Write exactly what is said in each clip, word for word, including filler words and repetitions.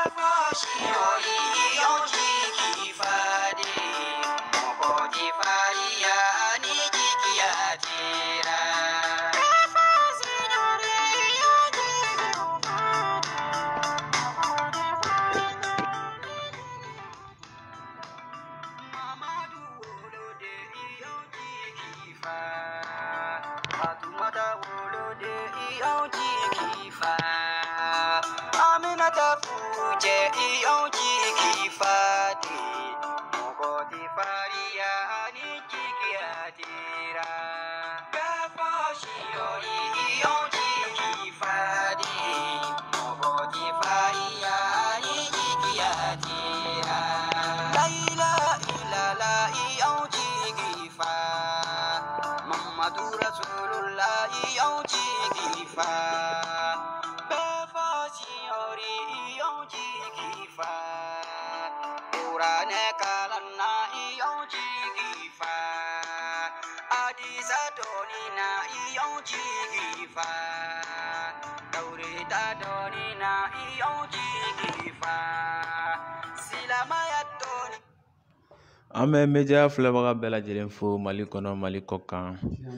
Ame media filɛbaga bɛɛ lajɛlen fo Mali kɔnɔ Mali kɔ kan.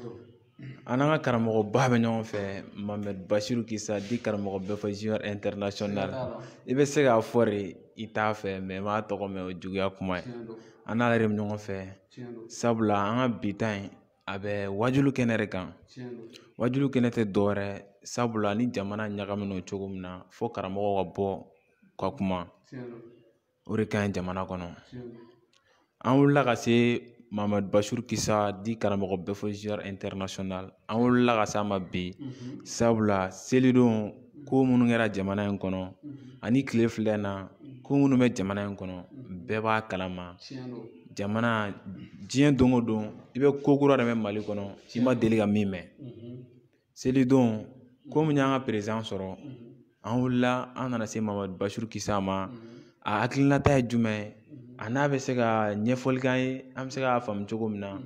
An n'an ka karamɔgɔ ba bɛ ɲɔgɔn fɛ Mohamed Bachir Kisa di karamɔgɔ bɛɛ fɔ Junior International. I bɛ se k'a fɔ de i t'a fɛ mais m'a tɔgɔ mɛn o juguya kuma ye. An n'ale de bɛ ɲɔgɔn fɛ. Sabula an ka bi ta in a bɛ wajulu kɛnɛ de kan. Wajulu kɛnɛ tɛ dɔwɛrɛ sabula ni jamana ɲagamina cogo min na fo karamɔgɔ ka bɔ ka kuma. O de ka ɲi jamana kɔnɔ. An wulila ka se Mohamed Bachir Kisa di karamɔgɔ bɛɛ fɔ Junior International. An wulila ka s'a ma bi sabula selidon ko minnu kɛra jamana in kɔnɔ ani tile filɛ na ko minnu bɛ jamana in kɔnɔ bɛɛ b'a kalama. Jamana diɲɛ don o don i bɛ ko kura de mɛn Mali kɔnɔ i ma deli ka min mɛn. Selidon ko min y'an ka président sɔrɔ an wulila an nana se Mohamed Bachir Kisa ma a hakilinata ye jumɛn ye a n'a bɛ se ka ɲɛfɔli k'an ye an bɛ se k'a faamu cogo min na.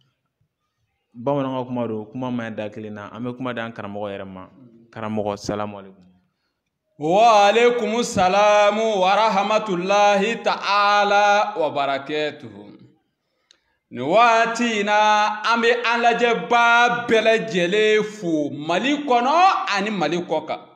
Bamananw ka kuma don kuma ma ɲi da kelen na an bɛ kuma di an karamɔgɔ yɛrɛ ma. Karamɔgɔ salamu aleykum. Wa aleykum salamu wa rahmatulahi ta'ala wa barakatuhu. Ni waati in na an bɛ an lajɛbaa bɛɛ lajɛlen fo Mali kɔnɔ ani Mali kɔ kan.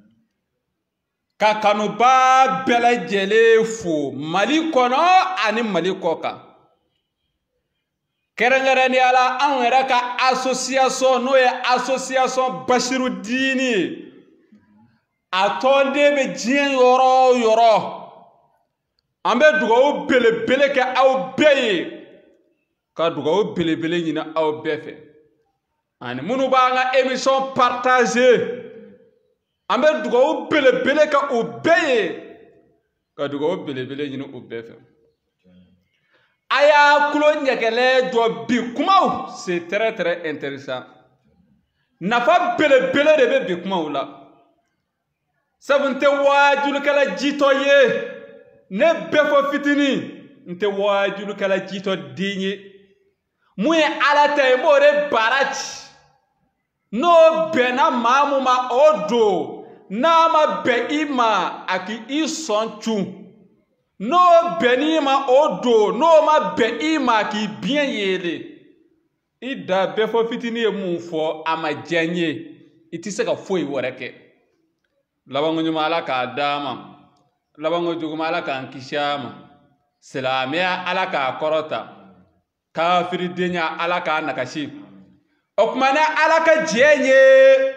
Ka kanuba bɛɛ lajɛlen fo Mali kɔnɔ ani Mali kɔ kan. Kɛrɛnkɛrɛnnenya la anw yɛrɛ ka association n'o ye association Basiru Dini ye. A tɔnden bɛ diɲɛ yɔrɔ o yɔrɔ. An bɛ dugawu belebele kɛ aw bɛɛ ye. Ka dugawu belebele ɲini aw bɛɛ fɛ. Ani minnu b'an ka émission partager. An bɛ dugawu belebele kɛ o bɛɛ ye. Ka dugawu belebele ɲini o bɛɛ fɛ. A y'a kulo ɲɛgɛlɛ jɔ bi kumaw c'est très très intéressant. Nafa belebele de bɛ bi kumaw la. Sabu n tɛ waajulikɛla jitɔ ye. Ne bɛɛ fɔ fitinin n tɛ waajulikɛla jitɔ den ye. Mun ye Ala ta ye n b'o de baara ci. N'o bɛnna maa mun ma o don. N'a ma bɛn i ma a k'i sɔn cun. N'o bɛnn'i ma o don n'o ma bɛn i ma k'i biɲɛ yeele. I da bɛɛ fɔ fitinin ye mun fɔ a ma diya n ye. I tɛ se ka foyi wɛrɛ kɛ. Labanko ɲuman Ala k'a d'a ma. Labanko juguman Ala k'an kisi a ma. Silamɛya Ala k'a kɔrɔta. Kafiridenya Ala k'a nagasi. O tuma na Ala ka jɛ ye.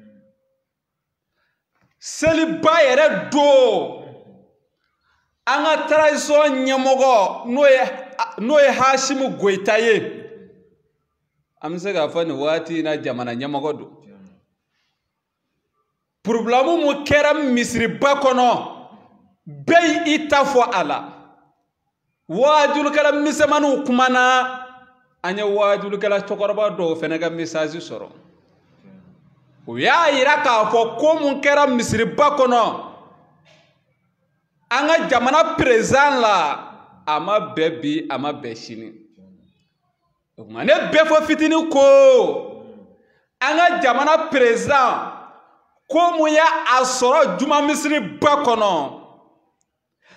Seliba yɛrɛ don. An ka tradition ɲɛmɔgɔ n'o ye n'o ye Hasimu Goyita ye. An bɛ se k'a fɔ nin waati in na jamana ɲɛmɔgɔ don. Problème mun kɛra misiriba kɔnɔ bɛɛ y'i ta fɔ a la. Waajulikɛla misɛnmaninw kumana an ye waajulikɛla cɛkɔrɔba dɔw fɛnɛ ka message sɔrɔ. O y'a yira k'a fɔ ko mun kɛra misiriba kɔnɔ an ka jamana président la a ma bɛn bi a ma bɛn sini. O tuma ne bɛɛ fɔ fitinin ko an ka jamana président ko mun y'a sɔrɔ juma misiriba kɔnɔ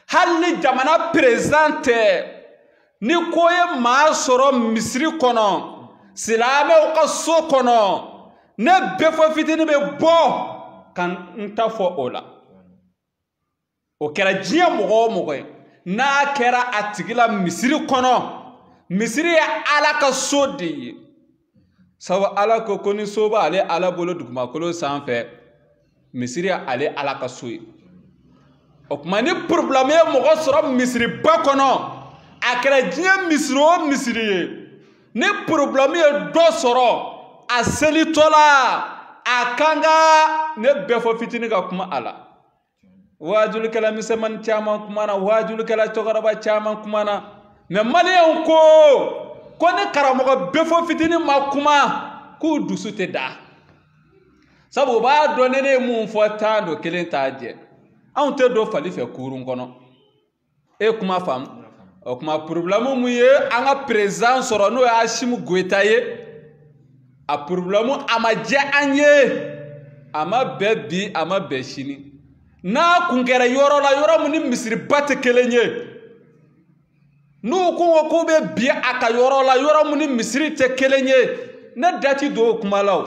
hali jamana prezante ni koye ma soro misiri kono silame o ka so kono ne befo fitini be bo kan nta fo ola o kera jiya mogo mogo na kera atigila misiri kono misiri ya ala ka so de sawa ala ko koni soba ale ala bolo duguma kolo sanfɛ misiri ya ale ala ka so o kuma ni problème ye mogo sɔrɔ misiri ba kɔnɔ a kɛra diɲɛ misiri o misiri ye ni problème ye dɔ sɔrɔ a selitɔla a kan ka ne bɛɛ fɔ fitini ka kuma a la wajulikɛla misɛmani caman kumana wajulikɛla cɛkɔrɔba caman kumana mais maliyɛnw ko ko ni karamɔgɔ bɛɛ fɔ fitini ma kuma k'u dusu tɛ da sabu u b'a dɔn ni ne ye mun fɔ tan don kelen t'a jɛ anw tɛ don fali fɛ kurun kɔnɔ e kuma faamu o kuma problème mun ye an ka président sɔrɔ n'o ye Asimu Goyita ye a problème a ma diya an ye a ma bɛn bi a ma bɛn sini n'a kun kɛra yɔrɔ la yɔrɔ mun ni misiriba tɛ kelen ye n'u ko k'u bɛ bi a ka yɔrɔ la yɔrɔ mun ni misiri tɛ kelen ye ne dati don o kuma la o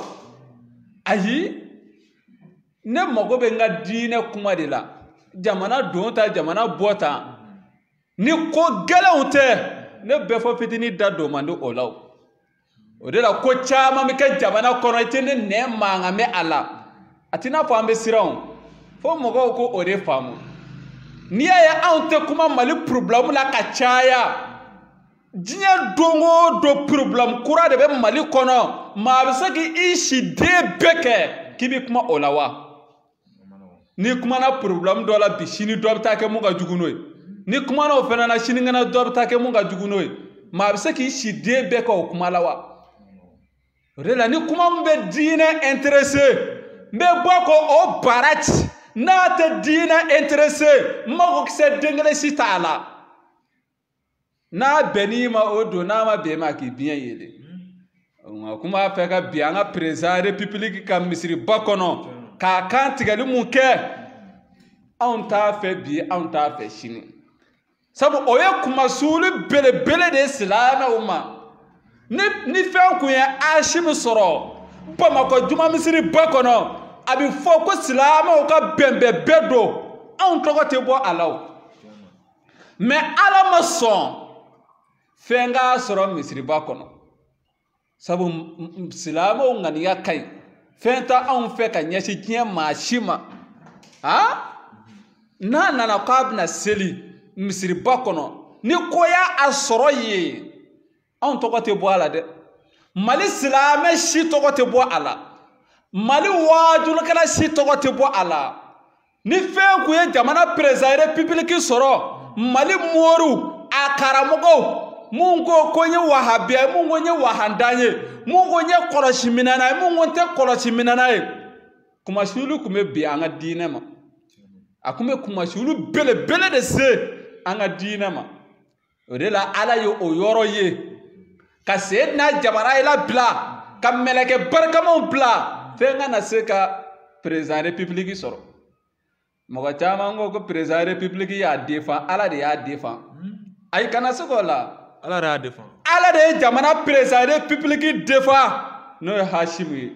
ayi ne mago bɛ n ka diinɛ kuma de la jamana don ta jamana bɔ ta ni ko gɛlɛnw tɛ ne bɛɛ fɔ fitini da don man di o la o de la ko caman bɛ kɛ jamana kɔnɔ i tɛ ne nɛ mankan mɛn a la a tɛ n'a fɔ an bɛ siran fo mɔgɔw ko o de faamu n'i y'a ye anw tɛ kuma Mali problème la ka caya diɲɛ don o don problème kura de bɛ Mali kɔnɔ maa bɛ se k'i si den bɛɛ kɛ k'i bɛ kuma o la wa ni kumana problème dɔ la bi sini dɔ bɛ taa kɛ mun ka jugu n'o ye ni kumana o fana na sinikɛnɛ dɔ bɛ taa kɛ mun ka jugu n'o ye maa bɛ se k'i si den bɛɛ kɛ o kuma la wa o de la ni kuma min bɛ diinɛ intéressé n bɛ bɔ ko o baara ci n'a tɛ diinɛ intéressé n mago kisɛ den kelen si t'a la n'a bɛnn'i ma o don n'a ma bɛn ma k'i biɲɛ yele nka kuma fɛ ka bi an ka président république ka misiriba kɔnɔ k'a kan tigɛli mun kɛ anw t'a fɛ bi anw t'a fɛ sini sabu o ye kumasuli belebele de ye silamɛw ma ni ni fɛn kun ye Asimu sɔrɔ Bamakɔ juma misiri ba kɔnɔ a bɛ fɔ ko silamɛw ka bɛnbɛn bɛɛ don anw tɔgɔ tɛ bɔ a la o mais Ala ma sɔn fɛn k'a sɔrɔ misiriba kɔnɔ sabu silamɛw ŋaniya ka ɲi fɛn tɛ anw fɛ ka ɲɛsin diɲɛ maa si ma ah n'a nana k'a bɛna seli misiriba kɔnɔ ni ko y'a sɔrɔ yen anw tɔgɔ tɛ bɔ a la dɛ Mali silamɛ si tɔgɔ tɛ bɔ a la Mali wajulikɛla si tɔgɔ tɛ bɔ a la ni fɛn kun ye jamana président république sɔrɔ Mali moriw a karamɔgɔw mun ko ko n ye wahabiya mun ko n ye wahandan ye mun ko n ye kɔlɔsi minɛna ye mun ko n tɛ kɔlɔsi minɛna ye kumasulu kun bɛ bin an ka diinɛ ma a kun bɛ kumasulu belebele de se an ka diinɛ ma o de la Ala ye o yɔrɔ ye ka Seydina Jabarayila bila ka mɛlɛkɛ barikamaw bila fɛn ka na se ka président république sɔrɔ mɔgɔ caman ko ko président république y'a défend Ala de y'a défend ayi kana se k'o la Ala de y'a défend Ala de ye jamana président république défend n'o ye Hasimu ye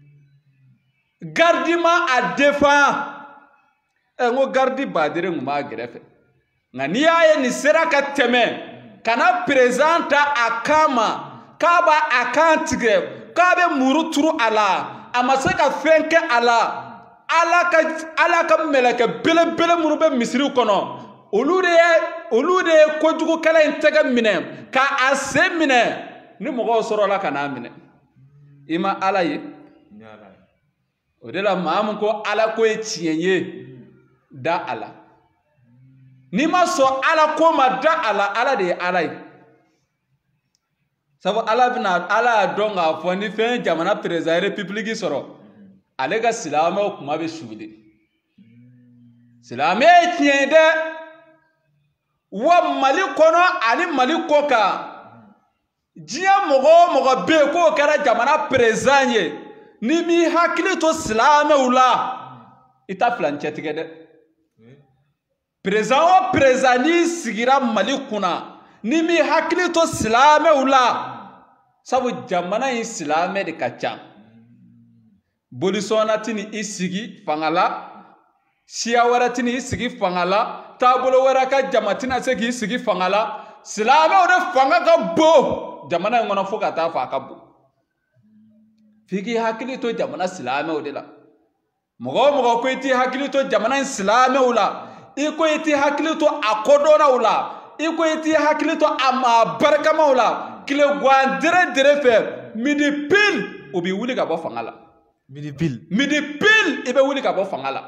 gardement a défend ɛ n ko gardi baden kun b'a gɛrɛfɛ nka n'i y'a ye nin sera ka tɛmɛ kana président ta a kan ma k'a b'a a kan tigɛ k'a bɛ muru turu a la a ma se ka fɛn kɛ a la Ala ka Ala ka mɛlɛkɛ belebele minnu bɛ misiri kɔnɔ olu de ye olu de ye kojugukɛla in tɛgɛ minɛ ka a sen minɛ ni mɔgɔw sɔrɔla ka n'a minɛ i ma Ala ye o de la maa min ko Ala ko ye tiɲɛ ye da a la n'i ma sɔn Ala ko ma da a la Ala de ye Ala ye sabu Ala bɛna Ala y'a dɔn k'a fɔ ni fɛn jamana président république sɔrɔ ale ka silamɛw kuma bɛ suuli silamɛ ye tiɲɛ ye dɛ wa Mali kɔnɔ ani Mali kɔ kan diɲɛ mɔgɔ o mɔgɔ bɛ yen k'o kɛra jamana président ye ni m'i hakili to silamɛw la i t'a filancɛ tigɛ dɛ président o président ni sigira Mali kunna ni mi hakili to silamɛw la sabu jamana in silamɛ de ka ca bolisɔnna tini i sigi fanga la siya wɛrɛ tini i sigi fanga la taabolo wɛrɛ ka jama tina se k'i sigi fanga la silamɛw de fanga ka bon jamana in kɔnɔ fo ka taa fɔ a ka bon f'i k'i hakili to jamana silamɛw de la mɔgɔ o mɔgɔ ko i t'i hakili to jamana in silamɛw la i ko i t'i hakili to a kodɔnnaw la i ko i t'i hakili to a maa barikamaw la tile gan dere dere fɛ midi pile o b'i wuli ka bɔ fanga la midi pile midi pile i bɛ wuli ka bɔ fanga la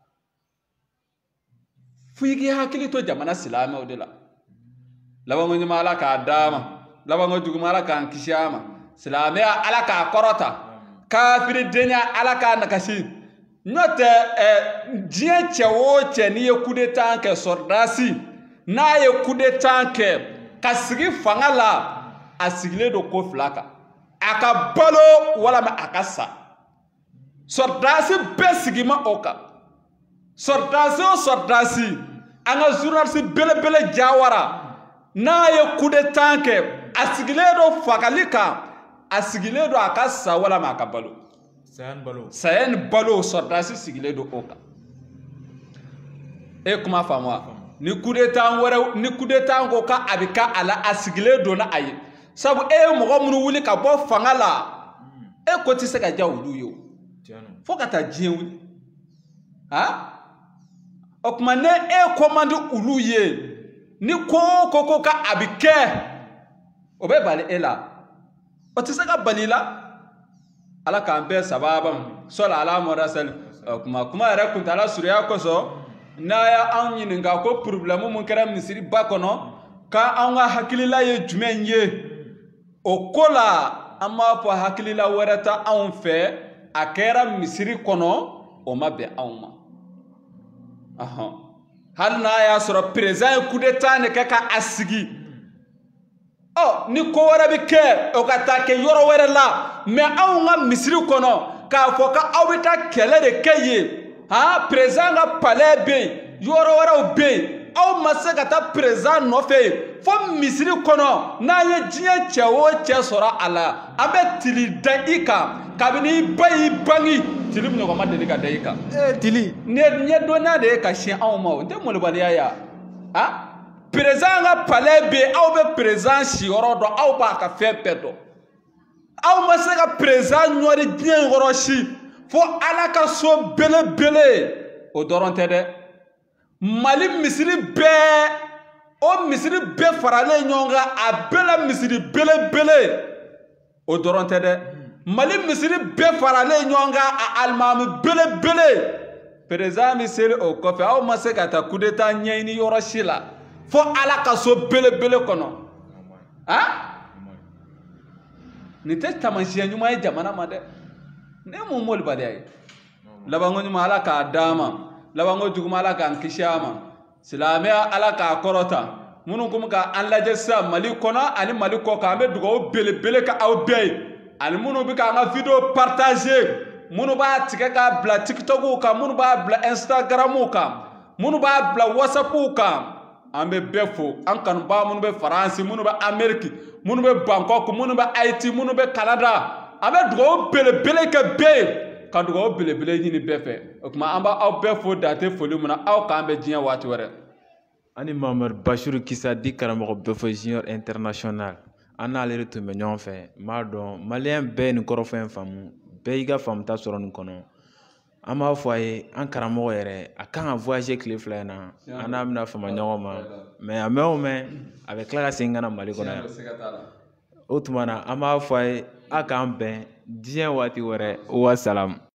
f'i k'i hakili to jamana silamɛw de la labanko ɲuman Ala k'a d'a ma labanko juguman Ala k'an kisi a ma silamɛya Ala k'a kɔrɔta kafiridenya Ala k'a nakasi n'o tɛ ɛ diɲɛ cɛ o cɛ n'i ye coup d'état kɛ sɔridasi n'a ye coup d'état kɛ ka sigi fanga la a sigilen don ko fila kan a ka balo walama a ka sa sɔridasi bɛɛ sigi ma o kan sɔridasi o sɔridasi an ka journaliste belebele Jawara n'a ye coup d'état kɛ a sigilen don fagali kan a sigilen don a ka sa walama a ka balo saya ni balo saya ni balo sɔridasi sigilen don o kan e kuma faamu wa ni coup d'état wɛrɛ ni coup d'état ko ka a bɛ ka a la a sigilen don na a ye sabu e ye mɔgɔ minnu wuli ka bɔ fanga la e ko tɛ se ka diya olu ye o fo ka taa diɲɛ wuli ha o tuma ne e ko man di olu ye ni ko o ko ko ka a bɛ kɛ o bɛ bali e la o tɛ se ka bali la Ala k'an bɛɛ sababa sɔli ala mɔda sali kuma kuma yɛrɛ kuntala surunya kosɔn n'a y'anw ɲininka ko problème mun kɛra misiri ba kɔnɔ k'anw ka hakilila ye jumɛn ye o ko la an b'a fɔ hakilila wɛrɛ ta anw fɛ a kɛra misiri kɔnɔ o ma bɛn anw ma ahɔn hali n'a y'a sɔrɔ président ye coup d'état ne kɛ ka a sigi ɔ ni ko wɛrɛ bɛ kɛ o ka taa kɛ yɔrɔ wɛrɛ la mɛ anw ka misiri kɔnɔ k'a fɔ k'aw bɛ taa kɛlɛ de kɛ yen han président ka palais bɛ yen yɔrɔ wɛrɛw bɛ yen aw ma se ka taa président nɔfɛ yen fo misiri kɔnɔ n'a ye diɲɛ cɛ o cɛ sɔrɔ a la an bɛ tili da i kan kabini i ba y'i bange tili min ɲɔgɔn ma deli ka da i kan. ee tili. ɲɛdɔnna de ye ka sin anw ma o n tɛ malobaliya ye a. président ka palais bɛ yen aw bɛ président siyɔrɔ dɔn aw b'a ka fɛn bɛɛ dɔn aw ma se ka président ɲɔri diɲɛ kɔrɔ si fo Ala ka so belebele o dɔrɔn tɛ dɛ Mali misiri bɛɛ o misiri bɛɛ faralen ɲɔgɔn kan a bɛɛ la misiri belebele o dɔrɔn tɛ dɛ Mali misiri bɛɛ faralen ɲɔgɔn kan a alimami belebele président mi seli o kɔfɛ aw ma se ka taa coup d'état ɲɛɲini yɔrɔ si la fo Ala ka so belebele kɔnɔ han nin tɛ taamasiyɛn ɲuman ye jamana ma dɛ ne mun molibaliya ye labanko ɲuman Ala k'a d'a ma labanko juguman Ala k'an kisi a ma silamɛya Ala k'a kɔrɔta minnu ko k'an lajɛ sisan Mali kɔnɔ ani Mali kɔ kan an bɛ dugawu belebele kɛ aw bɛɛ ye ani minnu bɛ k'an ka video partager minnu b'a tigɛ k'a bila TikTok kan minnu b'a bila Instagram kan minnu b'a bila WhatsApp kan an bɛ bɛɛ fo an kanubaga minnu bɛ France minnu bɛ Amérique minnu bɛ Bangkok minnu bɛ Haïti minnu bɛ Canada an bɛ dugawu belebele kɛ bɛɛ ye ka dugawu belebele ɲini bɛɛ fɛ o tuma an b'aw bɛɛ fo dante foli mun na aw k'an bɛ diɲɛ waati wɛrɛ ani Mamadu Basiru Kisa di karamɔgɔ bɛɛ fɔ junior international an n'ale de tun bɛ ɲɔgɔn fɛ n b'a dɔn maliyɛn bɛɛ ye nin kɔrɔfɔ in faamu bɛɛ y'i ka faamuta sɔrɔ nin kɔnɔ an b'a fɔ a ye an karamɔgɔ yɛrɛ a kan ka voyager tile fila in na an n'a bɛna fama ɲɔgɔn ma mɛ a mɛn o mɛn a bɛ tila ka segin ka na Mali kɔnɔ yan o tuma na an b'a fɔ a ye a k'an bɛn diɲɛ waati wɛrɛ wasalamu